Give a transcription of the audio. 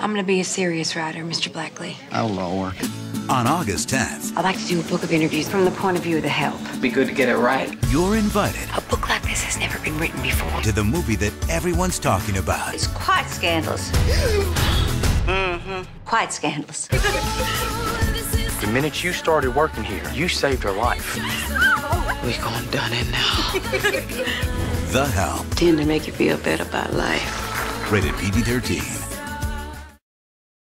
I'm gonna be a serious writer, Mr. Blackley. Oh, Lord. On August 10th, I'd like to do a book of interviews from the point of view of the help. Be good to get it right. you're invited A book like this has never been written before. to the movie that everyone's talking about. It's quite scandalous. Quite scandalous. The minute you started working here, you saved her life. We gone done it now. The Help, Tend to make you feel better about life. rated PG-13.